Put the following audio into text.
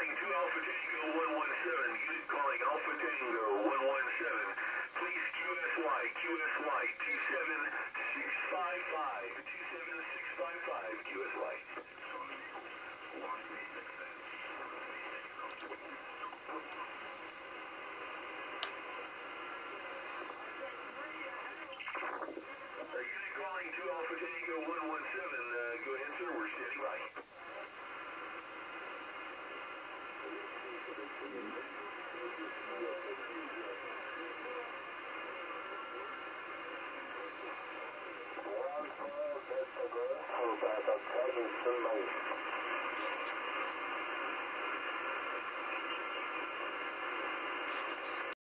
calling 2 Alpha Tango 117. Unit calling Alpha Tango 117. Please QSY 27655. 27655 QSY. Unit calling 2 Alpha Tango 117. Go ahead, sir. We're standing by. That's a good.